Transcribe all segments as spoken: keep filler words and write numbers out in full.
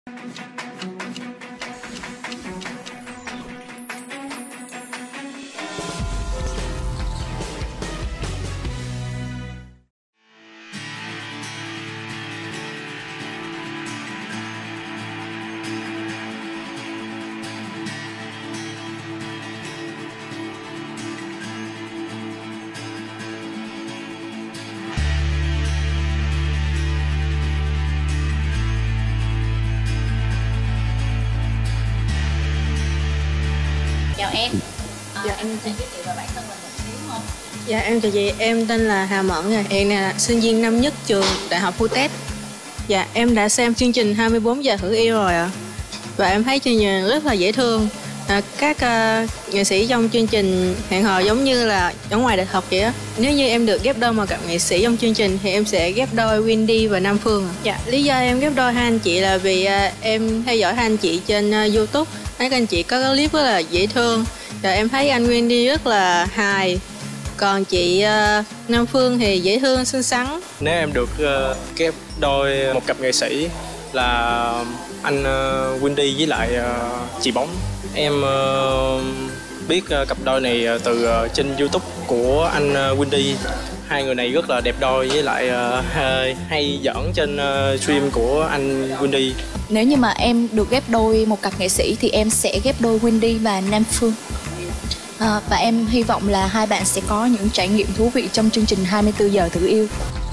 Chào em. À, dạ. Em sẽ giới thiệu về bản thân mình một xíu không? Dạ em chào chị, em tên là Hà Mẫn, hiện là sinh viên năm nhất trường Đại học Phu-tét. Dạ em đã xem chương trình hai mươi bốn giờ thử yêu rồi ạ. Và em thấy chương trình rất là dễ thương. À, các uh, nghệ sĩ trong chương trình hẹn hò giống như là ở ngoài đại học vậy á. Nếu như em được ghép đôi một cặp nghệ sĩ trong chương trình thì em sẽ ghép đôi Wendy và Nam Phương. Dạ lý do em ghép đôi hai anh chị là vì uh, em theo dõi hai anh chị trên uh, YouTube. Thấy các anh chị có clip rất là dễ thương. Và em thấy anh Wendy rất là hài. Còn chị uh, Nam Phương thì dễ thương, xinh xắn. Nếu em được uh, ghép đôi một cặp nghệ sĩ là anh uh, Wendy với lại uh, chị Bóng. Em uh, biết uh, cặp đôi này uh, từ uh, trên YouTube của anh uh, Wendy. Hai người này rất là đẹp đôi, với lại uh, hay giỡn trên uh, stream của anh Wendy. Nếu như mà em được ghép đôi một cặp nghệ sĩ thì em sẽ ghép đôi Wendy và Nam Phương. À, và em hy vọng là hai bạn sẽ có những trải nghiệm thú vị trong chương trình hai mươi bốn giờ thử yêu.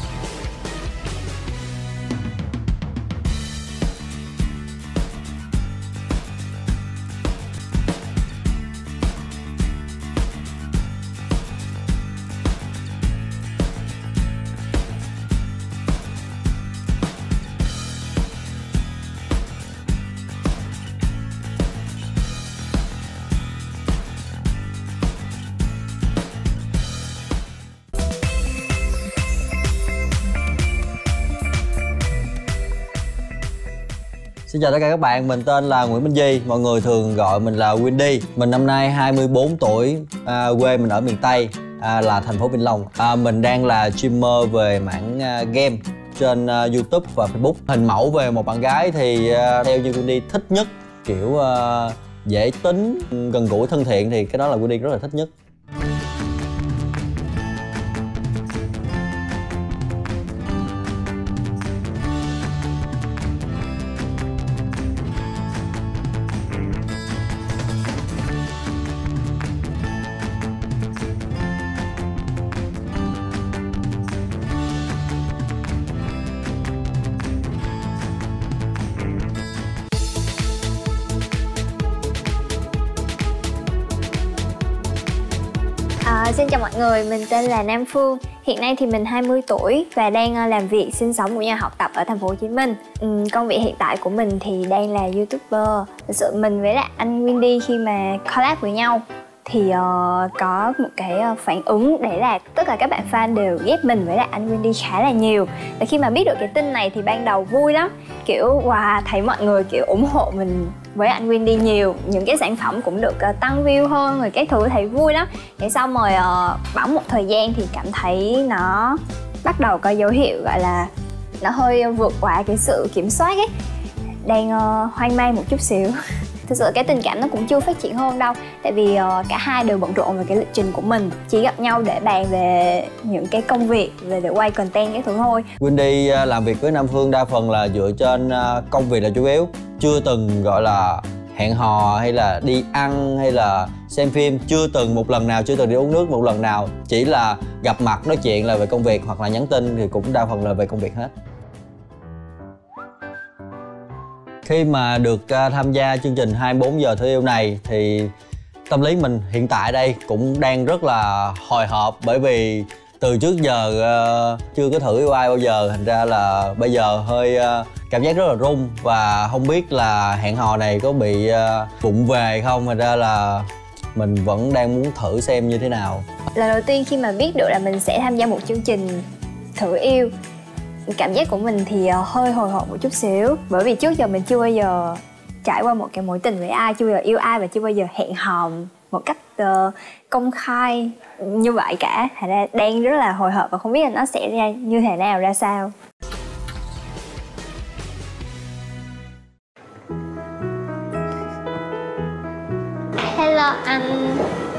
Xin chào tất cả các bạn, mình tên là Nguyễn Minh Di, mọi người thường gọi mình là Wendy. Mình năm nay hai mươi bốn tuổi, à, quê mình ở miền Tây, à, là thành phố Vĩnh Long. À, mình đang là streamer về mảng à, game trên à, YouTube và Facebook. Hình mẫu về một bạn gái thì à, theo như Wendy thích nhất, kiểu à, dễ tính, gần gũi, thân thiện thì cái đó là Wendy rất là thích nhất. À, xin chào mọi người, mình tên là Nam Phương. Hiện nay thì mình hai mươi tuổi và đang làm việc, sinh sống cũng như học tập ở thành phố Hồ Chí Minh. uhm, Công việc hiện tại của mình thì đang là YouTuber. Thực sự mình với lại anh Wendy khi mà collab với nhau thì uh, có một cái uh, phản ứng đấy là tất cả các bạn fan đều ghép mình với lại anh Wendy khá là nhiều. Và khi mà biết được cái tin này thì ban đầu vui lắm, kiểu wow, thấy mọi người kiểu ủng hộ mình với anh Wendy nhiều, những cái sản phẩm cũng được uh, tăng view hơn rồi cái thứ, thấy vui lắm. Thế xong rồi uh, bẵng một thời gian thì cảm thấy nó bắt đầu có dấu hiệu gọi là nó hơi vượt qua cái sự kiểm soát ấy, đang uh, hoang mang một chút xíu. Thực sự cái tình cảm nó cũng chưa phát triển hơn đâu. Tại vì uh, cả hai đều bận rộn về cái lịch trình của mình, chỉ gặp nhau để bàn về những cái công việc, về để quay content cái thứ thôi. Wendy uh, làm việc với Nam Phương đa phần là dựa trên uh, công việc là chủ yếu. Chưa từng gọi là hẹn hò hay là đi ăn hay là xem phim. Chưa từng một lần nào, chưa từng đi uống nước một lần nào. Chỉ là gặp mặt nói chuyện là về công việc, hoặc là nhắn tin thì cũng đa phần là về công việc hết. Khi mà được uh, tham gia chương trình hai mươi bốn giờ thử yêu này thì tâm lý mình hiện tại đây cũng đang rất là hồi hộp. Bởi vì từ trước giờ uh, chưa có thử yêu ai bao giờ, thành ra là bây giờ hơi uh, cảm giác rất là run. Và không biết là hẹn hò này có bị uh, vụng về không, thành ra là mình vẫn đang muốn thử xem như thế nào. Lần đầu tiên khi mà biết được là mình sẽ tham gia một chương trình thử yêu, cảm giác của mình thì hơi hồi hộp một chút xíu. Bởi vì trước giờ mình chưa bao giờ trải qua một cái mối tình với ai, chưa bao giờ yêu ai và chưa bao giờ hẹn hò một cách uh, công khai như vậy cả. Thành ra đang rất là hồi hộp và không biết là nó sẽ ra như thế nào, ra sao. Hello anh.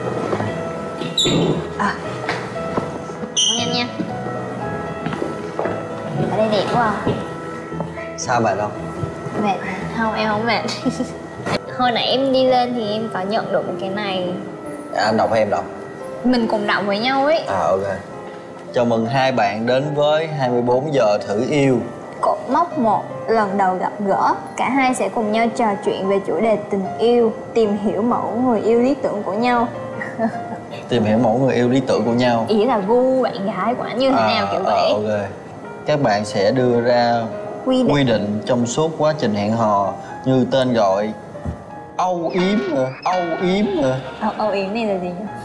À, nhanh nha. Ở đây đẹp quá à. Sao bạn đâu? Mệt hả? Không, em không mệt. Hồi nãy em đi lên thì em có nhận được một cái này. À, anh đọc hay em đọc? Mình cùng đọc với nhau ấy. À, ok. Chào mừng hai bạn đến với hai mươi bốn giờ thử yêu. Cột mốc một, lần đầu gặp gỡ. Cả hai sẽ cùng nhau trò chuyện về chủ đề tình yêu, tìm hiểu mẫu người yêu lý tưởng của nhau. Tìm hiểu mẫu người yêu lý tưởng của nhau. Ý là gu bạn gái của anh như thế à, nào kiểu à, vậy. ok. Các bạn sẽ đưa ra Quy định. quy định trong suốt quá trình hẹn hò như tên gọi âu yếm hả? Âu yếm hả? Âu, âu yếm này là gì nhỉ?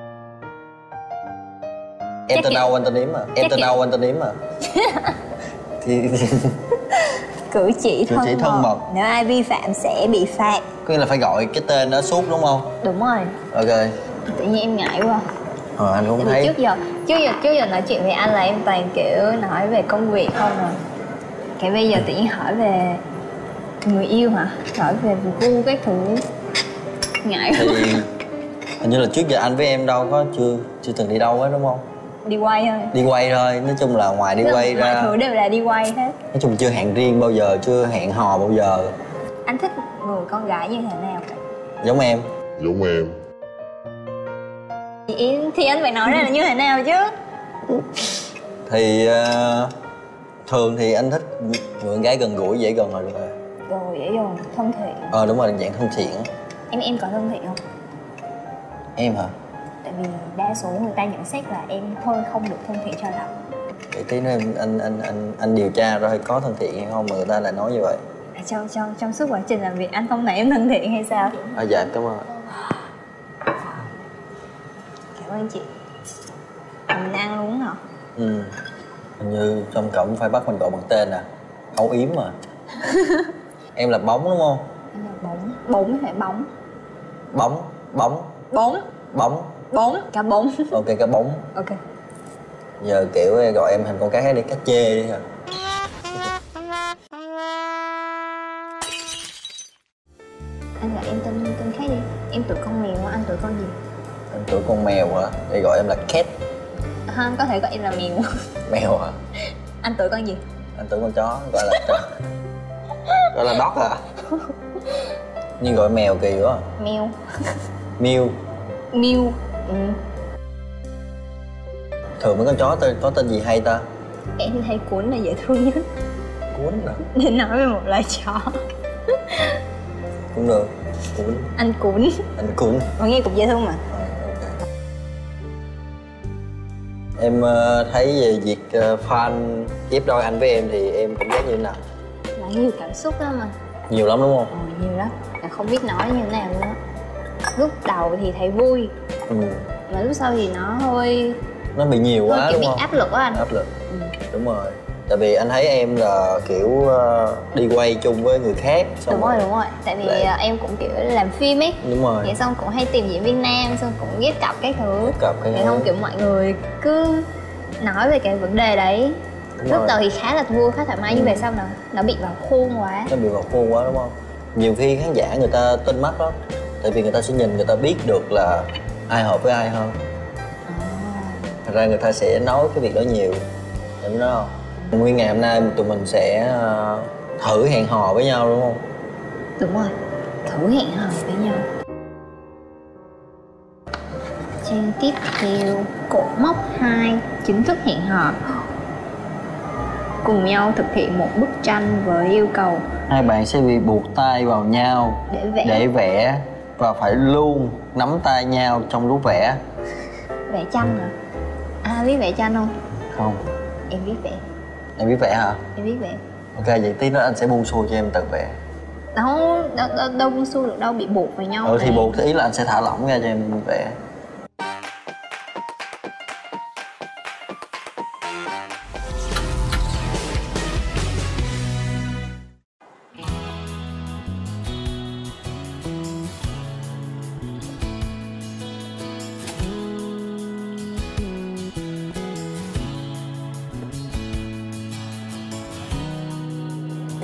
Em Chắc tên kiểu- Âu anh tên Yếm à? Em chắc tên kiểu- Âu anh tên Yếm à? thì, thì Cử chỉ Cử thân, chỉ thân mật. Nếu ai vi phạm sẽ bị phạt. có nghĩa là phải gọi cái tên đó suốt đúng không? Đúng rồi. Ok. Tự nhiên em ngại quá. Ờ, anh cũng Tại vì thấy. trước giờ trước giờ trước giờ nói chuyện với anh là em toàn kiểu nói về công việc không rồi. Cái bây giờ tự nhiên hỏi về người yêu hả? Hỏi về gu các thứ. Ngại Thì quá. hình như là trước giờ anh với em đâu có chưa chưa từng đi đâu hết đúng không? Đi quay thôi. Đi quay thôi, nói chung là ngoài đi Tức là quay ra mọi thứ đều là đi quay hết. nói chung chưa hẹn riêng bao giờ, chưa hẹn hò bao giờ. Anh thích người con gái như thế nào vậy? Giống em. Giống em. Thì, thì anh phải nói ra là như thế nào chứ. Thì uh, thường thì anh thích người con gái gần gũi, dễ gần là được rồi. Rồi vậy rồi, thân thiện. Ờ đúng rồi, dạng thân thiện. Em em có thân thiện không? Em hả? Tại vì đa số người ta nhận xét là em hơi không được thân thiện cho lắm. Để tí nữa em- anh anh anh anh điều tra rồi có thân thiện hay không mà người ta lại nói như vậy. À, trong trong trong suốt quá trình làm việc anh không thấy em thân thiện hay sao? À dạ cảm ơn. Cảm ơn chị. Mình ăn luôn hả? Ừ. Hình như trong cổng phải bắt mình gọi bằng tên à. Âu yếm mà. Em là Bóng đúng không? Em là bóng. Bóng phải bóng. Bóng, bóng, Bóng. bóng. Bóng. Cả bóng. Ok, cái bóng. Ok. Giờ kiểu gọi em thành con cá đi, cá chê đi hả? Anh gọi em tên tên khác đi. Em tuổi con mèo, anh tuổi con gì? Em tuổi con mèo hả? Để gọi em là Cat. Không, có thể gọi em là mèo. Mèo hả? Anh tuổi con gì? Anh tưởng con chó, gọi là gọi là dog à? Nhưng gọi mèo kỳ quá. Mèo. Mew. Mew. Ừ. Thường mấy con chó tên có tên gì hay ta? Em thấy Cuốn là dễ thương nhất. Cuốn hả? Để nói về một loài chó. Cũng được. Cuốn. Anh Cuốn. Anh Cuốn. Mà nghe cũng dễ thương mà. Ờ, ok. Em ờ, thấy về việc ờ, fan ghép đôi anh với em thì em cảm giác như thế nào? Là nhiều cảm xúc lắm mà. Nhiều lắm đúng không? Ờ, nhiều lắm. Là không biết nói như thế nào luôn á. Lúc đầu thì thấy vui, Ừ. mà lúc sau thì nó hơi Nó bị nhiều quá hơi kiểu đúng bị không? áp lực á anh. Áp lực. Ừ. Đúng rồi. Tại vì anh thấy em là kiểu ờ, đi quay chung với người khác. xong Đúng rồi, đúng rồi. Tại vì Lại- à, em cũng kiểu làm phim ấy. Đúng rồi. Vậy xong cũng hay tìm diễn viên nam, xong cũng ghép cặp các thứ. Cặp cái Vậy không kiểu mọi người cứ nói về cái vấn đề đấy. Đúng Lúc rồi. đầu thì khá là vui, khá thoải mái, nhưng về sau nó nó bị vào khuôn quá. Nó bị vào khuôn quá đúng không? Nhiều khi khán giả người ta tinh mắt lắm. Tại vì người ta sẽ nhìn, người ta biết được là ai hợp với ai hơn. Thật ra người ta sẽ nói cái việc đó nhiều. Em nói không? Nguyên ngày hôm nay tụi mình sẽ ờ, thử hẹn hò với nhau đúng không? Đúng rồi, thử hẹn hò với nhau. Trang tiếp theo, cột mốc hai, chính thức hẹn hò. Cùng nhau thực hiện một bức tranh với yêu cầu Hai bạn sẽ bị buộc tay vào nhau để vẽ để vẽ và phải luôn nắm tay nhau trong lúc vẽ. vẽ tranh hả? À, biết vẽ tranh không? Không? Em biết vẽ, Em biết vẽ hả? em biết vẽ. Ok, vậy tí nữa anh sẽ buông xuôi cho em tự vẽ. Đâu, đâu, đâu, đâu buông xuôi được đâu, bị buộc vào nhau. Ừ thì mà. buộc thì ý là anh sẽ thả lỏng ra cho em vẽ.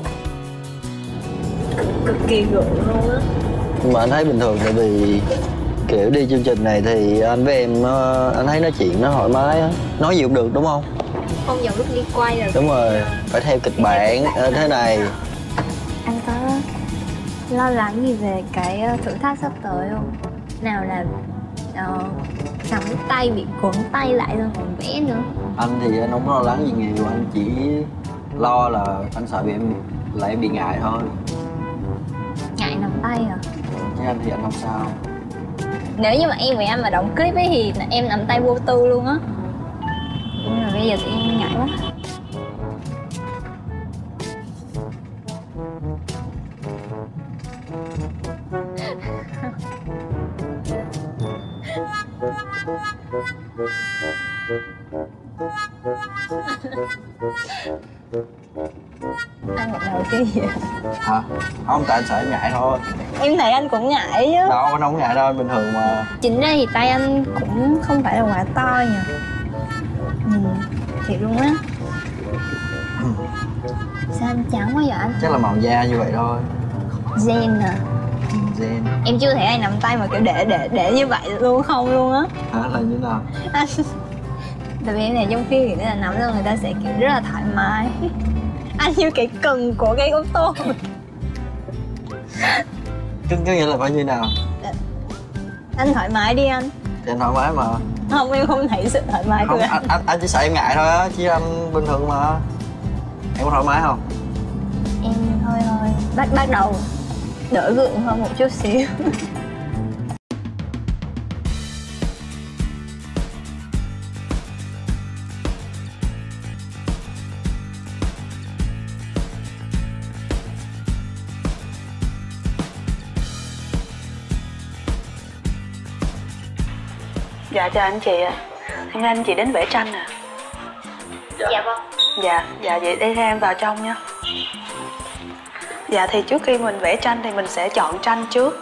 Cực kỳ gượng luôn á. Nhưng mà anh thấy bình thường tại vì Kiểu đi chương trình này thì anh với em nó, anh thấy nói chuyện nó thoải mái á, nói gì cũng được đúng không? Không vào lúc đi quay rồi. Đúng rồi, phải theo kịch bản thế này. Anh có lo lắng gì về cái thử thách sắp tới không? Nào là uh, nắm tay bị cuốn tay lại rồi còn vẽ nữa. Anh thì anh không lo lắng gì nhiều, anh chỉ lo là anh sợ bị em lại bị ngại thôi. Ngại nắm tay à? Chứ anh thì anh không sao. Nếu như mà em với anh mà đóng clip ấy thì em nắm tay vô tư luôn á. Nhưng mà bây giờ thì em ngại quá. Anh gật đầu cái gì vậy? Hả? Không, tại anh sợ em ngại thôi. Em thấy anh cũng ngại chứ. Đâu, anh không ngại đâu, bình thường mà. Chính ra thì tay anh cũng không phải là quá to nhỉ. Ừ, thiệt luôn á. Sao anh trắng quá vậy anh? Chắc là màu da như vậy thôi. Gen à? Gen. Em chưa thấy ai nắm tay mà kiểu để để để như vậy luôn không luôn á. Hả, là như nào? Anh... Tại vì em này trong phim thì là nắm rồi người ta sẽ kiểu rất là thoải mái. Anh như cái cần của cái ô tô. Cái, cái nghĩa là phải như nào? Anh thoải mái đi anh. Thì anh thoải mái mà. Không, em không thấy sự thoải mái Không, của anh. anh, anh, anh chỉ sợ em ngại thôi á, chứ anh bình thường mà. Em có thoải mái không? Em hơi hơi bắt bắt đầu đỡ gượng hơn một chút xíu. Dạ chào anh chị ạ. Hôm nay anh chị đến vẽ tranh à? Dạ, dạ vâng. Dạ, dạ vậy đi theo em vào trong nha. Dạ thì trước khi mình vẽ tranh thì mình sẽ chọn tranh trước.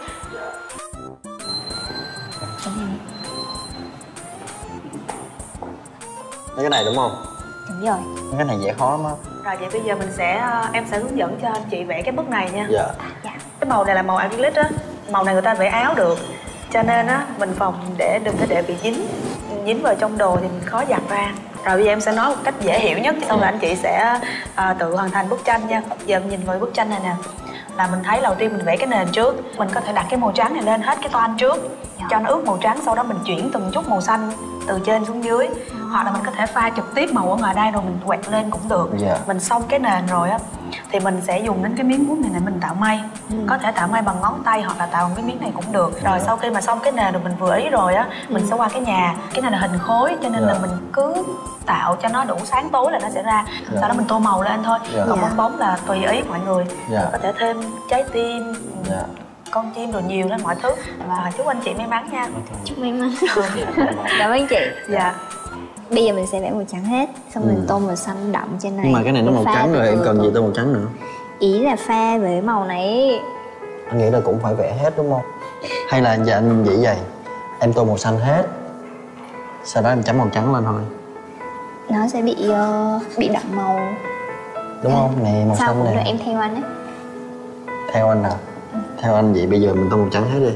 Cái này đúng không? Đúng rồi. Cái này dễ khó lắm á. Rồi vậy bây giờ mình sẽ em sẽ hướng dẫn cho anh chị vẽ cái bức này nha. Dạ. Dạ. Cái màu này là màu acrylic á. Màu này người ta vẽ áo được. Cho nên á mình phòng để đừng có để bị dính dính vào trong đồ thì mình khó giặt ra. Rồi bây giờ em sẽ nói một cách dễ hiểu nhất, xong rồi anh chị sẽ à, tự hoàn thành bức tranh nha. Giờ em nhìn vào bức tranh này nè, là mình thấy đầu tiên mình vẽ cái nền trước. Mình có thể đặt cái màu trắng này lên hết cái toan trước cho nó ướt màu trắng, sau đó mình chuyển từng chút màu xanh từ trên xuống dưới. Hoặc là mình có thể pha trực tiếp màu ở ngoài đây rồi mình quẹt lên cũng được. Yeah. Mình xong cái nền rồi á thì mình sẽ dùng đến cái miếng bút này này mình tạo mây. Ừ. Có thể tạo mây bằng ngón tay hoặc là tạo bằng cái miếng này cũng được. Rồi yeah. Sau khi mà xong cái nền rồi mình vừa ý rồi á, ừ. mình sẽ qua cái nhà. Cái này là hình khối cho nên yeah. là mình cứ tạo cho nó đủ sáng tối là nó sẽ ra. Yeah. Sau đó mình tô màu lên thôi. Yeah. Còn bong bóng là tùy ý mọi người. Yeah. Có thể thêm trái tim, yeah. con chim rồi nhiều lên mọi thứ. Và chúc anh chị may mắn nha. Okay. Chúc may mắn. Cảm ơn chị. Dạ. Bây giờ mình sẽ vẽ màu trắng hết, xong ừ. mình tô màu xanh đậm trên này. Nhưng mà cái này nó màu trắng rồi, em cần gì tô màu trắng nữa? Ý là pha với màu này. Anh nghĩ là cũng phải vẽ hết đúng không? Hay là giờ anh chỉ vậy, em tô màu xanh hết, sau đó em chấm màu trắng lên thôi. Nó sẽ bị uh, bị đậm màu. Đúng không? Nè màu sao xanh này. Rồi em theo anh ấy. Theo anh nào? Ừ. Theo anh vậy bây giờ mình tô màu trắng hết đi.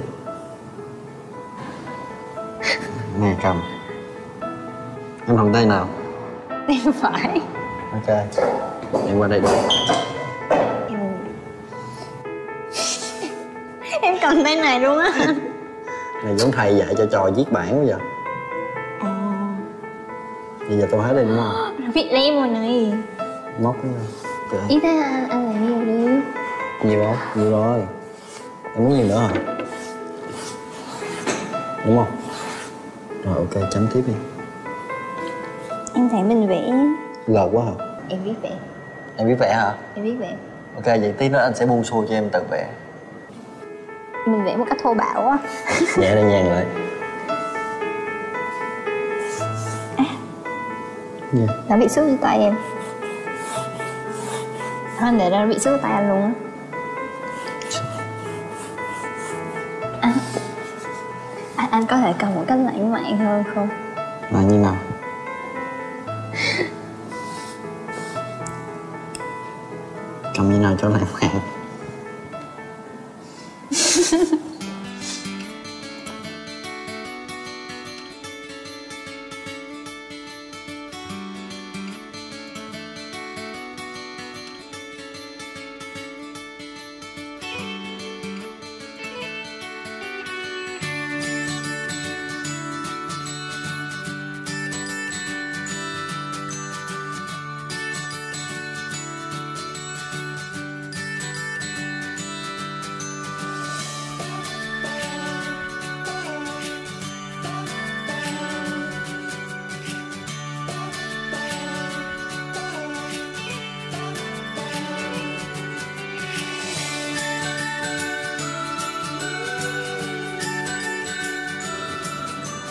Nè cầm. Em thuận tay nào? Tay phải. Ok. Em qua đây đi. Em... em cầm tay này luôn á. Này giống thầy dạy cho trò viết bảng bây giờ. À. Bây giờ tôi hết đi đúng không? Viết lem rồi này. Móc cái nào? Okay. Ý thế anh, anh làm nhiều đi. Nhiều không? Nhiều rồi. Em muốn nhiều nữa hả? Đúng không? Rồi ok, chấm tiếp đi. Em thấy mình vẽ Lợt quá hả? Em biết vẽ. Em biết vẽ hả? Em biết vẽ. Ok, vậy tí nữa anh sẽ buông xuôi cho em tự vẽ. Mình vẽ một cách thô bạo á. Nhẹ đây nhàng lại. À. Yeah. Nó bị xước cái tay em. Hơn để nó bị xước cái tay anh luôn á. À. Anh, anh có thể cầm một cách lãng mạn hơn không? Là như nào? Cầm như nào cho lãng mạn?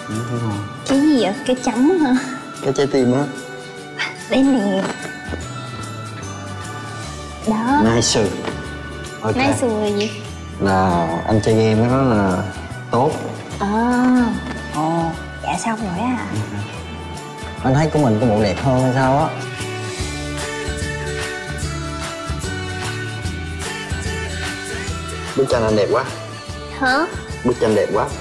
Cái gì vậy? Cái chấm hả? Cái trái tim á. Đây nè. Đó. Nice. Ok. Nice là gì? Là anh chơi game cái đó là tốt. À. Ồ, dạ xong rồi á. Ừ. Anh thấy của mình có bộ đẹp hơn hay sao á? Bức tranh anh đẹp quá. Hả? Bức tranh đẹp quá.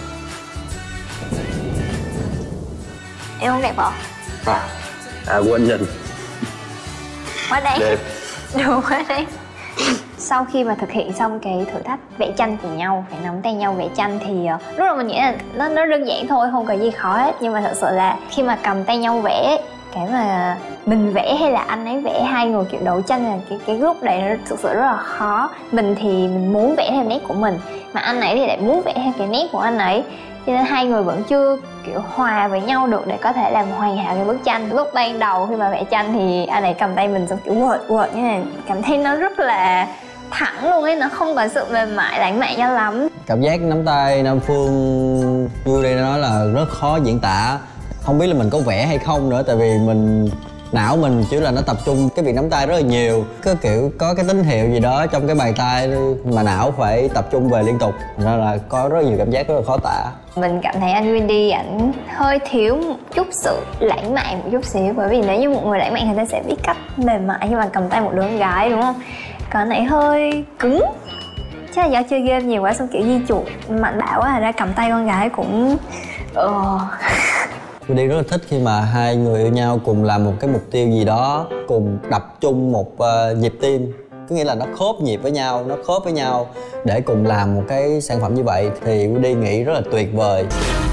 Em không đẹp hả? À, à quên nhìn. Quá đẹp. Đẹp. Đúng quá đẹp. Sau khi mà thực hiện xong cái thử thách vẽ tranh cùng nhau, phải nắm tay nhau vẽ tranh thì uh, lúc đầu mình nghĩ là nó, nó đơn giản thôi, không có gì khó hết. Nhưng mà thật sự là khi mà cầm tay nhau vẽ, cái mà mình vẽ hay là anh ấy vẽ, hai người kiểu đấu tranh là cái cái group này nó thực sự rất là khó. Mình thì mình muốn vẽ theo nét của mình, mà anh ấy thì lại muốn vẽ theo cái nét của anh ấy. Cho nên hai người vẫn chưa kiểu hòa với nhau được để có thể làm hoàn hảo cái bức tranh. Lúc ban đầu khi mà vẽ tranh thì anh ấy cầm tay mình xong kiểu quệt quệt như này, cảm thấy nó rất là thẳng luôn ấy, nó không có sự mềm mại lãng mạn cho lắm. Cảm giác nắm tay Nam Phương như đây nói là rất khó diễn tả. Không biết là mình có vẽ hay không nữa, tại vì mình não mình chỉ là nó tập trung cái việc nắm tay rất là nhiều, cứ kiểu có cái tín hiệu gì đó trong cái bàn tay mà não phải tập trung về liên tục, nên là có rất nhiều cảm giác rất là khó tả. Mình cảm thấy anh Wendy ảnh hơi thiếu một chút sự lãng mạn một chút xíu, bởi vì nếu như một người lãng mạn người ta sẽ biết cách mềm mại khi mà cầm tay một đứa con gái, đúng không? Còn anh ấy hơi cứng, chắc là do chơi game nhiều quá xong kiểu di chuột mạnh bạo quá, ra cầm tay con gái cũng ờ... Wendy rất là thích khi mà hai người yêu nhau cùng làm một cái mục tiêu gì đó, cùng đập chung một uh, nhịp tim, có nghĩa là nó khớp nhịp với nhau, nó khớp với nhau để cùng làm một cái sản phẩm như vậy thì Wendy nghĩ rất là tuyệt vời.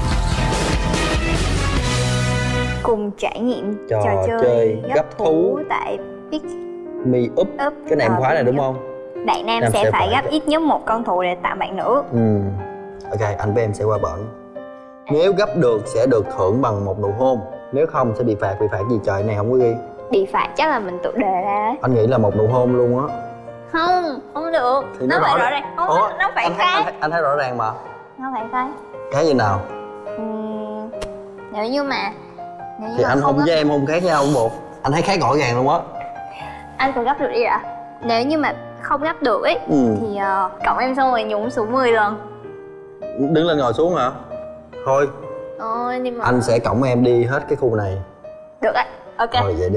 Cùng trải nghiệm trò, trò chơi, chơi gấp, gấp thú, thú tại Pick Me Up. Up. Cái này em khoái này đúng không? Bạn nam, Nam sẽ, sẽ phải phải gấp ít nhất một con thú để tạo bạn nữ. Ừ. Ok, anh với em sẽ qua bển. Nếu gấp được sẽ được thưởng bằng một nụ hôn, nếu không sẽ bị phạt. Bị phạt gì trời, này không có ghi. Bị phạt chắc là mình tự đề ra đấy. Anh nghĩ là một nụ hôn luôn á. Không, không được. Thì nó, nó phải rõ rõ ràng. Không, Ủa, nó phải anh thấy, anh, khác. thấy, anh thấy rõ ràng mà. Nó phải khác. Cái gì nào? Uhm, nếu như mà nếu như Thì mà anh hôn gấp... với em hôn khác nhau không buộc. Anh thấy khác rõ ràng luôn á. Anh cứ gấp được đi ạ. Nếu như mà không gấp được ấy Ừ. thì uh, cộng em xong rồi nhúng xuống mười lần. Đứng lên ngồi xuống hả? Thôi Ôi, nhưng mà... anh sẽ cõng em đi hết cái khu này. Được ạ. Ok. Thôi vậy đi.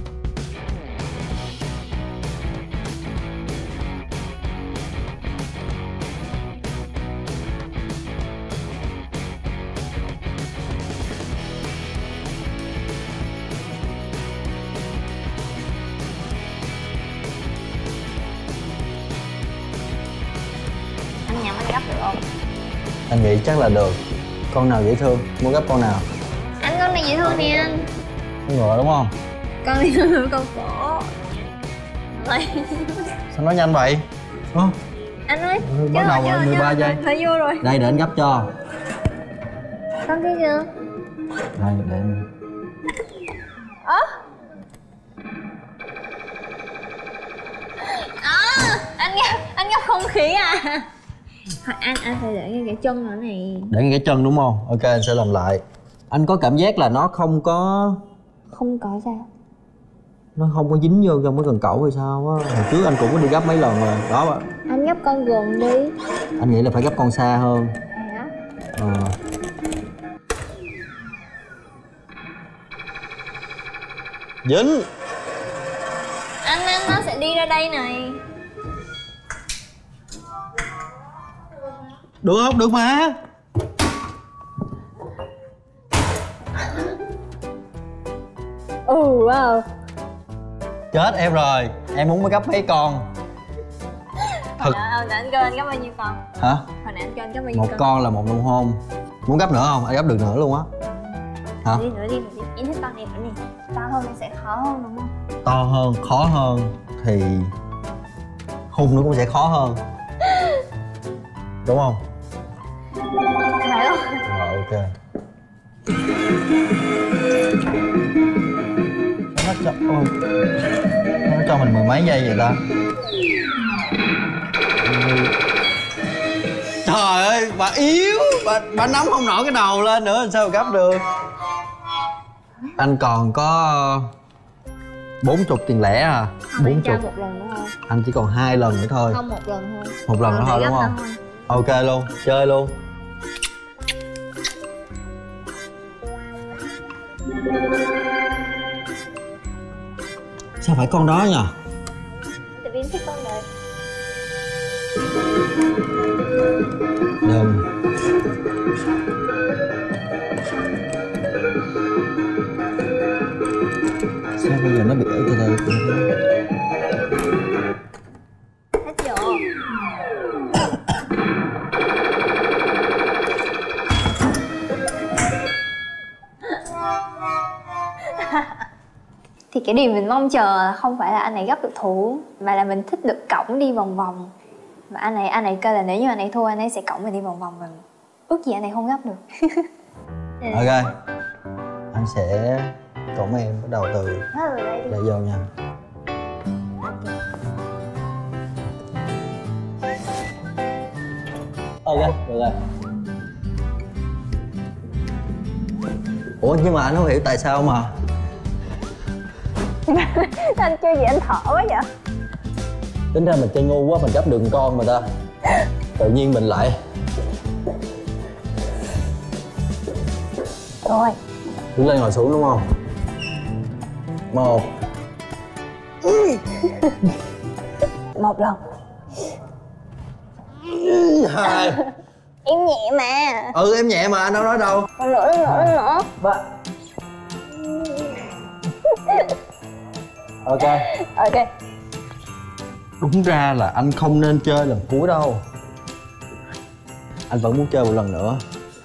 Anh nhắm anh gấp được không? Anh nghĩ chắc là được. Con nào dễ thương? Muốn gấp con nào? Anh con này dễ thương nè anh. Con ngựa đúng không? Con này là con cổ. Đây. Sao nói nhanh vậy? Ủa? Anh ơi. Ừ, bắt đầu rồi, mười ba giây. Phải vô rồi. Đây để anh gấp cho. Con kia kìa. Đây để em. Ơ. À, anh gấp, anh gấp không khí à? Thôi anh, anh phải để cái chân nữa này. Để cái chân đúng không? Ok, anh sẽ làm lại. Anh có cảm giác là nó không có... Không có sao? Nó không có dính vô trong cái cần cẩu hay sao á. Hồi trước anh cũng có đi gấp mấy lần rồi. Đó mà. Anh gấp con gần đi. Anh nghĩ là phải gấp con xa hơn. Hả? Ờ. Dính. Anh, anh, nó sẽ đi ra đây này. Được không? Được mà. Ừ, wow. Chết em rồi. Em muốn mới gấp mấy con. Thật. Hồi nãy anh kêu anh gấp bao nhiêu con? Hả? Hồi nãy anh kêu anh gấp bao nhiêu Một con? con là một nụ hôn. Muốn gấp nữa không? Anh gấp được nữa luôn á. Hả? Đi nữa đi, nữa đi. Em thích con này nữa này. To hơn thì sẽ khó hơn đúng không? To hơn, khó hơn thì hôn nữa cũng sẽ khó hơn. Đúng không? Phải không? Rồi ok. Nó cho, ôi, nó cho mình mười mấy giây vậy ta? Trời ơi, bà yếu, bà, bà nắm không nổi cái đầu lên nữa, sao mà gấp được. Anh còn có bốn chục tiền lẻ à. Bốn chục. một lần nữa không? Anh chỉ còn hai lần nữa thôi. Không, một lần thôi. Một lần nữa thôi đúng không? Ok luôn, chơi luôn. Sao phải con đó nhỉ? Tại vì em thích con này. Đừng. Sao bây giờ nó bị ở từ đây? Hết chưa? Thì cái điều mình mong chờ không phải là anh này gấp được thủ, mà là mình thích được cõng đi vòng vòng. Mà anh này anh này kêu là nếu như anh ấy thua anh ấy sẽ cõng mình đi vòng vòng, và ước gì anh này không gấp được. Ok, anh sẽ cõng em bắt đầu từ đây vô nha. Ok, được rồi. Ủa nhưng mà anh không hiểu tại sao mà anh chơi gì anh thở quá vậy? tính ra mình chơi ngu quá, mình gấp đường con mà ta. Tự nhiên mình lại Rồi đứng lên ngồi xuống đúng không? Một một lần. hai. Em nhẹ mà. Ừ em nhẹ mà, anh đâu nói đâu. Còn nữa, nữa, nữa, nữa. Ba. Ok. Ok. Đúng ra là anh không nên chơi lần cuối đâu. Anh vẫn muốn chơi một lần nữa.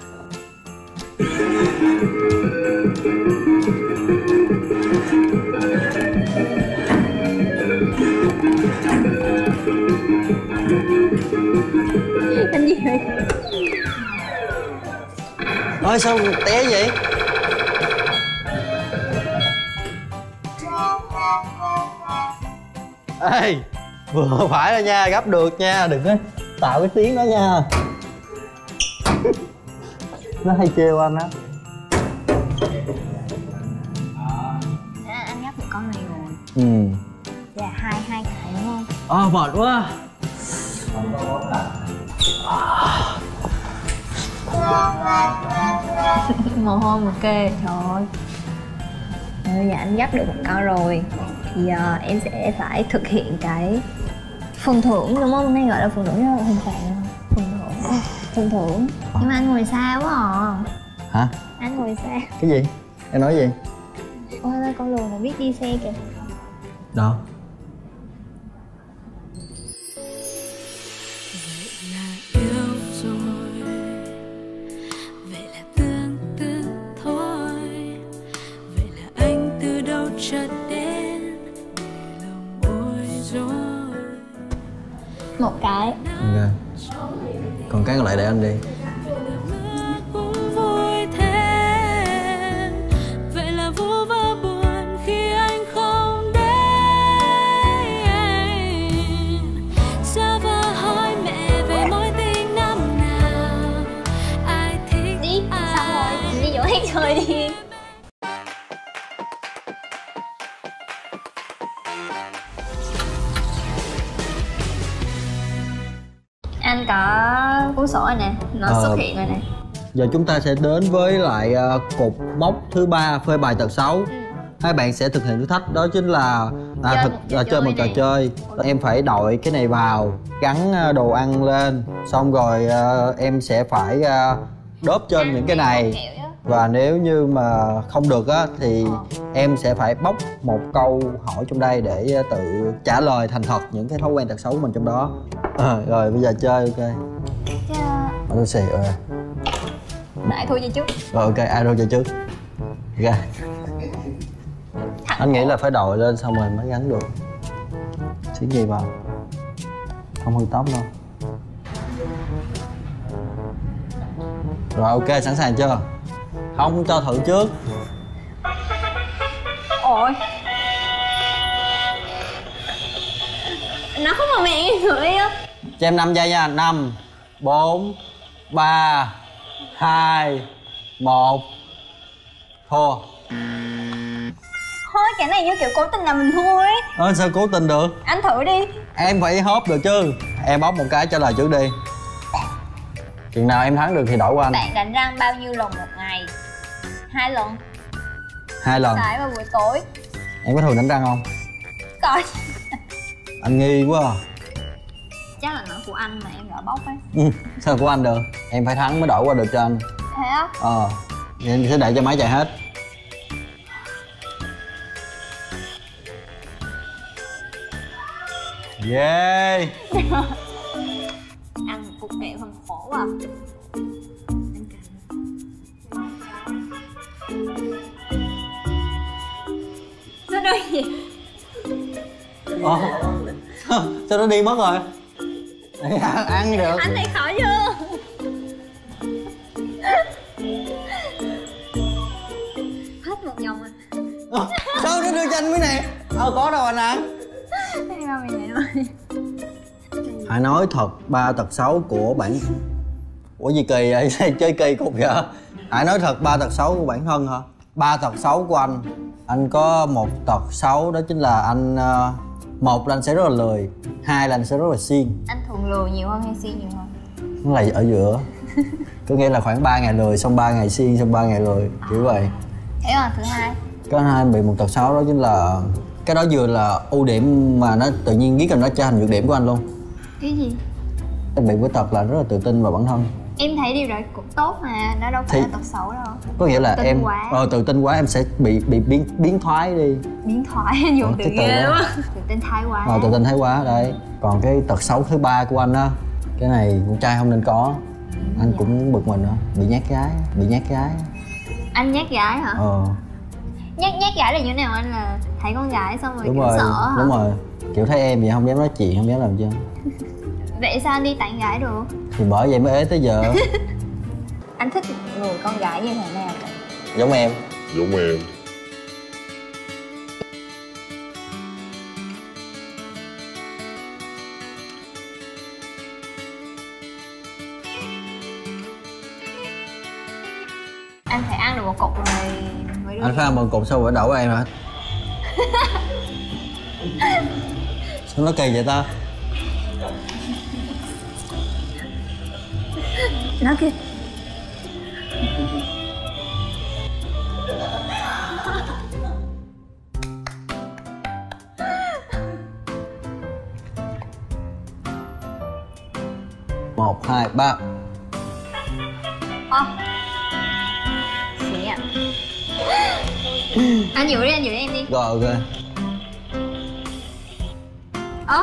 Anh gì vậy? Ôi sao té vậy? Ê, vừa phải rồi nha, gấp được nha, đừng có tạo cái tiếng đó nha. Nó hay trêu anh á. À, anh gấp được con này rồi. Ừ. Dạ hai hai cái đúng không? Ờ à, mệt quá. Mồ hôi một kê, trời ơi. Bây giờ anh gấp được một con rồi thì uh, em sẽ phải thực hiện cái phần thưởng đúng không? Nay gọi là phần thưởng chứ không phải phần thưởng. Phần thưởng. Nhưng mà anh ngồi xa quá à. Hả? Anh ngồi xa. Cái gì? Em nói gì? Ôi ơi, con lùn là biết đi xe kìa. Đâu? Một cái. Ok. Còn cái còn lại để anh đi. Đi, xong rồi, đi dỗ hết rồi đi. Anh có cuốn sổ rồi nè, nó Ờ. xuất hiện rồi nè. Giờ chúng ta sẽ đến với lại uh, cột mốc thứ ba, phơi bài tật xấu. Ừ. Hai bạn sẽ thực hiện thử thách đó chính là à, Chơi thực, một trò là chơi một trò chơi này. chơi. Em phải đội cái này vào, gắn uh, đồ ăn lên, xong rồi uh, em sẽ phải uh, đốp trên Ăn những cái theo này. kiểu á. Và nếu như mà không được á thì em sẽ phải bóc một câu hỏi trong đây để uh, tự trả lời thành thật những cái thói quen tật xấu của mình trong đó. À, rồi bây giờ chơi ok. Chứ, Ở tôi xì rồi. đại thua cho chút. Rồi ok, ai đâu chơi trước. Ok. Anh nghĩ là phải đội lên xong rồi mới gắn được. Xíu gì vào. Không hư tóc đâu. Rồi ok, sẵn sàng chưa? Không cho thử trước. Ôi, nó không mà mẹ em thử á. Cho em năm giây nha. Năm, bốn, ba, hai, một. Thua. Thôi cái này như kiểu cố tình làm mình thua ấy. Ờ sao cố tình được? Anh thử đi. Em phải hốp được chứ. Em bóc một cái trả lời trước đi. Chừng nào em thắng được thì đổi qua anh. Bạn đánh răng bao nhiêu lần một ngày? Hai lần. Hai lần. Sáng và buổi tối. Em có thường đánh răng không? Coi. Anh nghi quá à. Chắc là nói của anh mà em gỡ bóc ấy. Ừ, sao của anh được? Em phải thắng mới đổi qua được cho anh. Thế á? Ờ vậy em sẽ để cho máy chạy hết. Yeah. Ăn một cục kẹo hơn khổ à. Sao đôi gì? Ồ, sao nó đi mất rồi? Ăn, ăn được. Anh thấy khó chưa? Hết một vòng rồi. Ồ, sao nó đưa cho anh cái này? Ờ có đâu anh ăn. Đây mà mình này thôi. Hãy nói thật ba tật xấu của bản... Ủa gì kỳ vậy? Chơi kỳ cục vậy? Hãy nói thật ba tật xấu của bản thân hả? Ba tật xấu của anh. Anh có một tật xấu đó chính là anh... Một là anh sẽ rất là lười. Hai là anh sẽ rất là siêng. Anh thường lười nhiều hơn hay siêng nhiều hơn? Nó là ở giữa. Có nghĩa là khoảng ba ngày lười, xong ba ngày siêng, xong ba ngày lười. Kiểu vậy. Thế là thứ hai? Cái hai bị một tật xấu đó chính là... Cái đó vừa là ưu điểm mà nó tự nhiên biết là nó trở thành nhược điểm của anh luôn. Cái gì? Anh bị với tật là rất là tự tin vào bản thân. Em thấy điều đó cũng tốt mà, nó đâu phải thì... là tật xấu đâu. Có nghĩa là tự em quá. Ờ, tự tin quá em sẽ bị bị biến biến thoái đi. Biến thoái dùng từ ghê quá. Tự tin thái quá. Ờ, tự tin thái quá đấy. Còn cái tật xấu thứ ba của anh á, cái này con trai không nên có. Anh dạ. cũng bực mình đó, bị nhát gái, bị nhát gái. Anh nhát gái hả? Ờ. Nhát nhát gái là như thế nào anh? Là thấy con gái xong rồi đúng kiểu rồi, sợ hả? Đúng rồi. Kiểu thấy em vậy không dám nói chuyện, không dám làm chưa. Vậy sao anh đi tán gái được? Thì bởi vậy mới ế tới giờ. Anh thích người con gái như thế nào vậy? Giống em. Giống em. Anh phải ăn được một cục rồi mới được. Anh phải ăn một cục sau rồi đổ em hả? Sao nó kỳ vậy ta? Nó kìa. Một, hai, ba. Ơ xí ạ. Anh giữ đi, anh giữ đi em đi. Rồi ok. Ơ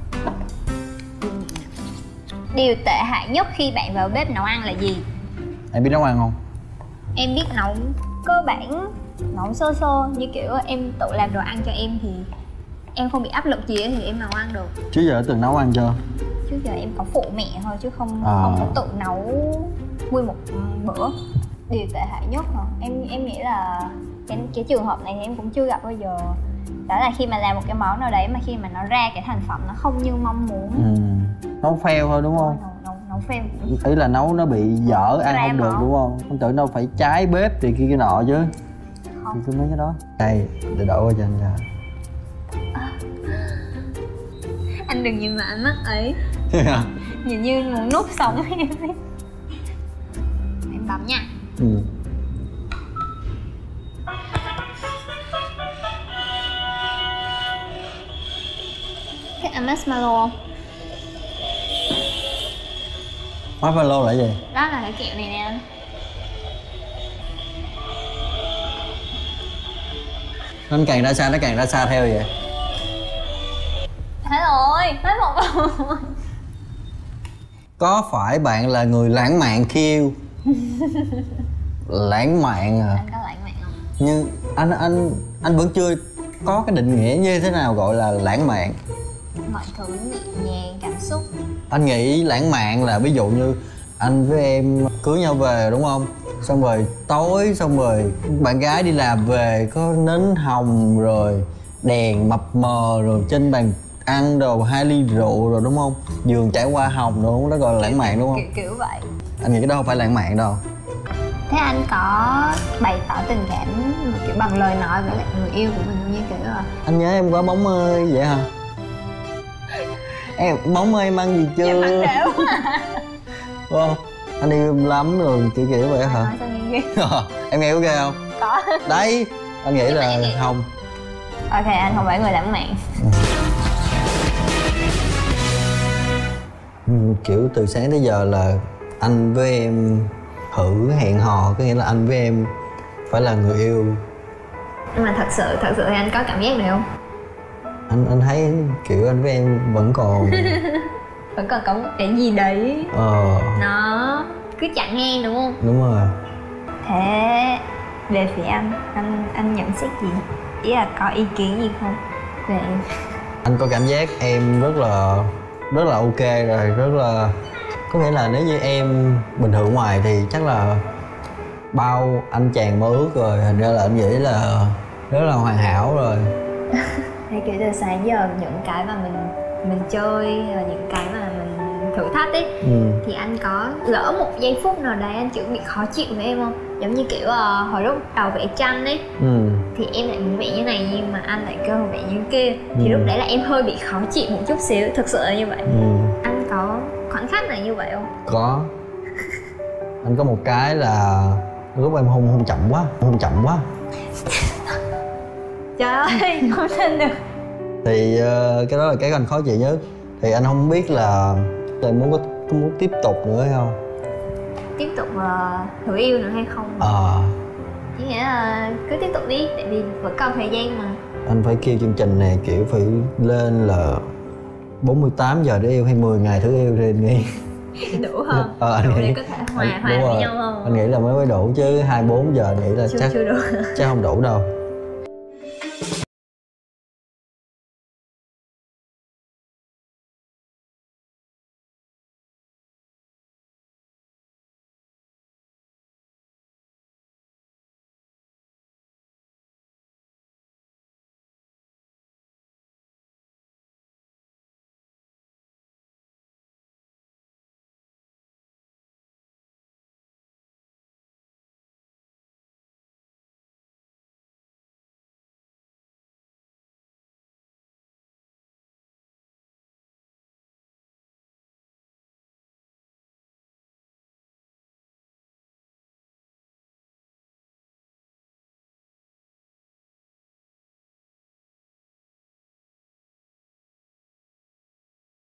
điều tệ hại nhất khi bạn vào bếp nấu ăn là gì? Em biết nấu ăn không? Em biết nấu cơ bản, nấu sơ sơ. Như kiểu em tự làm đồ ăn cho em thì em không bị áp lực gì thì em nấu ăn được. Trước giờ đã từng nấu ăn chưa? Trước giờ em có phụ mẹ thôi chứ không à. không có tự nấu nguyên một bữa. Điều tệ hại nhất hả? Em em nghĩ là cái, cái trường hợp này thì em cũng chưa gặp bao giờ. Đó là khi mà làm một cái món nào đấy mà khi mà nó ra cái thành phẩm nó không như mong muốn. Ừ. Nấu fail thôi đúng không? Nấu, nấu, nấu fail. Ý là nấu nó bị dở, ăn không được đúng không? Không tưởng đâu phải trái bếp thì kia cái nọ chứ. Không. Thì cứ mấy cái đó. Đây, để đổ qua cho anh ra. À. Anh đừng nhìn vào ánh mắt ấy. Nhìn như muốn nuốt sống em ấy. Em bấm nha. Ừ. Thích ăn marshmallow không? Marshmallow là gì? Đó là cái kẹo này nè anh. Nó càng ra xa nó càng ra xa theo vậy. Hết rồi, hết một rồi. Có phải bạn là người lãng mạn kiêu? Lãng mạn à? Anh có lãng mạn không? Nhưng anh anh anh vẫn chưa có cái định nghĩa như thế nào gọi là lãng mạn. Mọi thứ nhẹ nhàng, cảm xúc. Anh nghĩ lãng mạn là ví dụ như anh với em cưới nhau về đúng không? Xong rồi tối xong rồi bạn gái đi làm về có nến hồng rồi đèn mập mờ rồi trên bàn ăn đồ, hai ly rượu rồi đúng không? Giường trải hoa hồng rồi đúng, đó gọi là lãng mạn đúng không? Kiểu, kiểu vậy. Anh nghĩ cái đó không phải lãng mạn đâu. Thế anh có bày tỏ tình cảm kiểu bằng lời nói với lại người yêu của mình như kiểu là Anh nhớ em quá bóng ơi vậy hả? Em bóng ơi em ăn gì chưa? em ăn đều Đúng không? Anh yêu em lắm rồi kiểu kiểu vậy hả? nói sao nghe ghê. Em nghe ok không? Có. Đấy, anh nghĩ là em nghĩ... không. Ok, anh không phải người lãng mạn. Ừ, kiểu từ sáng tới giờ là anh với em thử hẹn hò, có nghĩa là anh với em phải là người yêu. Nhưng mà thật sự, thật sự thì anh có cảm giác này không? Anh anh thấy kiểu anh với em vẫn còn Vẫn còn có một cái gì đấy Ờ nó cứ chặn ngang đúng không? Đúng rồi. Thế về phía anh, anh anh nhận xét gì? Ý là có ý kiến gì không về em? Anh có cảm giác em rất là rất là ok rồi, rất là có nghĩa là nếu như em bình thường ngoài thì chắc là bao anh chàng mơ ước rồi, thành ra là anh nghĩ là rất là hoàn hảo rồi. Thế kiểu từ sáng giờ những cái mà mình mình chơi và những cái mà mình thử thách ấy, Ừ. thì anh có lỡ một giây phút nào đấy anh kiểu bị khó chịu với em không? Giống như kiểu uh, hồi lúc đầu vẽ tranh ấy, Ừ. thì em lại muốn vẽ như này nhưng mà anh lại kêu vẽ như kia, thì Ừ. lúc đấy là em hơi bị khó chịu một chút xíu, thực sự là như vậy. Ừ. Anh có khoảnh khắc này như vậy không? Có. Anh có một cái là lúc em hôn hôn chậm quá, hôn chậm quá. Trời ơi, không tin được. Thì uh, cái đó là cái anh khó chịu nhất. Thì anh không biết là em muốn có, có muốn tiếp tục nữa hay không? Tiếp tục uh, thử yêu nữa hay không? Ờ. Chỉ nghĩa là cứ tiếp tục đi, tại vì vẫn còn thời gian mà. Anh phải kêu chương trình này kiểu phải lên là bốn mươi tám giờ để yêu hay mười ngày thử yêu thì anh nghĩ Đủ không? Ờ, anh Đủ nghĩ để có thể hòa anh, hòa đúng với rồi. nhau không? Anh nghĩ là mới mới đủ chứ hai mươi bốn giờ anh nghĩ là Chưa, chắc chưa đủ. chắc không đủ đâu.